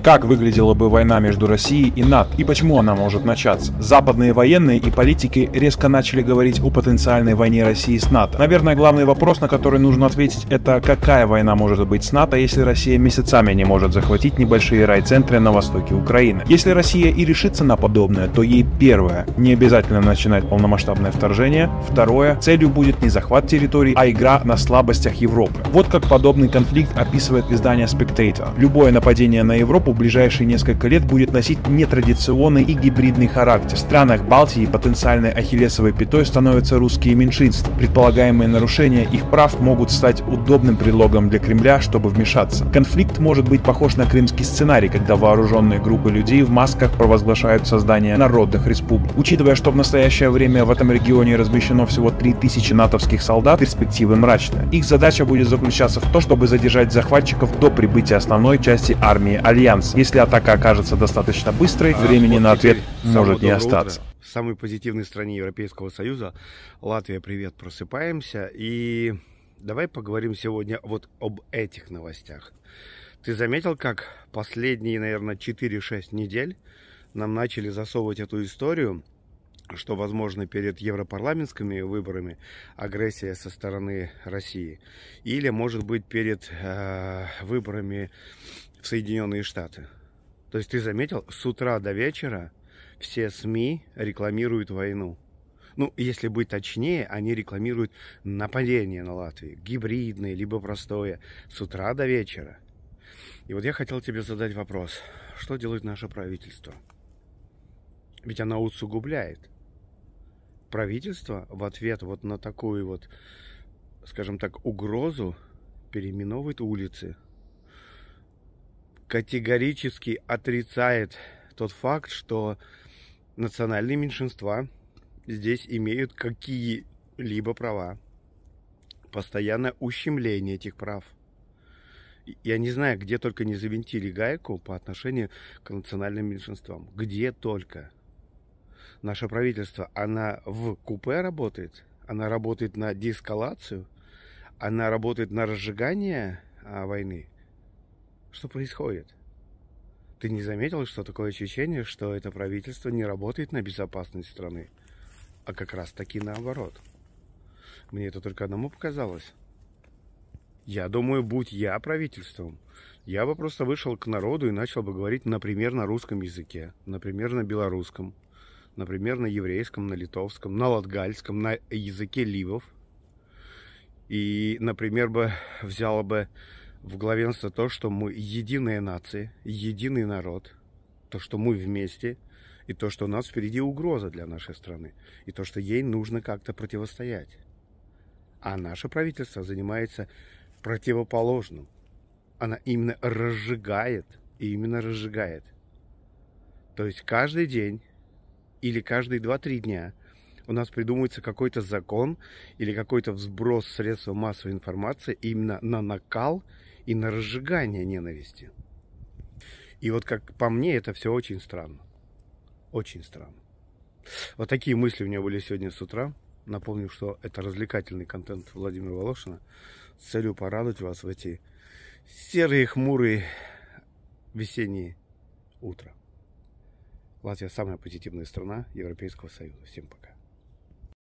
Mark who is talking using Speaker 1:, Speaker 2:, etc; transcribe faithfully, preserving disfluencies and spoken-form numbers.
Speaker 1: Как выглядела бы война между Россией и НАТО и почему она может начаться? Западные военные и политики резко начали говорить о потенциальной войне России с НАТО. Наверное, главный вопрос, на который нужно ответить, это какая война может быть с НАТО, если Россия месяцами не может захватить небольшие райцентры на востоке Украины. Если Россия и решится на подобное, то ей первое, не обязательно начинать полномасштабное вторжение, второе, целью будет не захват территорий, а игра на слабостях Европы. Вот как подобный конфликт описывает издание Spectator. Любое нападение на Европу в ближайшие несколько лет будет носить нетрадиционный и гибридный характер. В странах Балтии потенциальной ахиллесовой пятой становятся русские меньшинства. Предполагаемые нарушения их прав могут стать удобным предлогом для Кремля, чтобы вмешаться. Конфликт может быть похож на крымский сценарий, когда вооруженные группы людей в масках провозглашают создание народных республик. Учитывая, что в настоящее время в этом регионе размещено всего три тысячи натовских солдат, перспективы мрачные. Их задача будет заключаться в том, чтобы задержать захватчиков до прибытия основной части армии Альянса. Если атака окажется достаточно быстрой, а, времени вот на ответ может не остаться.
Speaker 2: Утро. В самой позитивной стране Европейского Союза, Латвия, привет, просыпаемся. И давай поговорим сегодня вот об этих новостях. Ты заметил, как последние, наверное, четыре-шесть недель нам начали засовывать эту историю, что, возможно, перед европарламентскими выборами агрессия со стороны России, или, может быть, перед э, выборами в Соединенные Штаты. То есть ты заметил, с утра до вечера все СМИ рекламируют войну. Ну, если быть точнее, они рекламируют нападение на Латвию, гибридное, либо простое, с утра до вечера. И вот я хотел тебе задать вопрос, что делает наше правительство? Ведь оно усугубляет. Правительство в ответ вот на такую вот, скажем так, угрозу переименовывает улицы. Категорически отрицает тот факт, что национальные меньшинства здесь имеют какие-либо права. Постоянное ущемление этих прав. Я не знаю, где только не завинтили гайку по отношению к национальным меньшинствам. Где только. Наше правительство, она в купе работает, она работает на деэскалацию, она работает на разжигание а, войны. Что происходит? Ты не заметил, что такое ощущение, что это правительство не работает на безопасность страны, а как раз таки наоборот? Мне это только одному показалось. Я думаю, будь я правительством, я бы просто вышел к народу и начал бы говорить, например, на русском языке, например, на белорусском, например, на еврейском, на литовском, на латгальском, на языке ливов. И, например, бы взяла бы в главенство то, что мы единая нация, единый народ, то, что мы вместе, и то, что у нас впереди угроза для нашей страны, и то, что ей нужно как-то противостоять. А наше правительство занимается противоположным. Она именно разжигает, и именно разжигает. То есть каждый день или каждые два-три дня у нас придумывается какой-то закон или какой-то взброс средств массовой информации именно на накал и на разжигание ненависти. И вот как по мне, это все очень странно. Очень странно. Вот такие мысли у меня были сегодня с утра. Напомню, что это развлекательный контент Владимира Волошина с целью порадовать вас в эти серые, хмурые весенние утра. Латвия самая позитивная страна Европейского Союза. Всем пока.